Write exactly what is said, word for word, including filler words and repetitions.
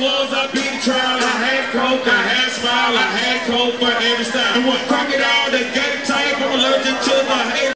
clothes, I beat the trial. I had coke, I had smile, I had coke for every style. And what crocodile that got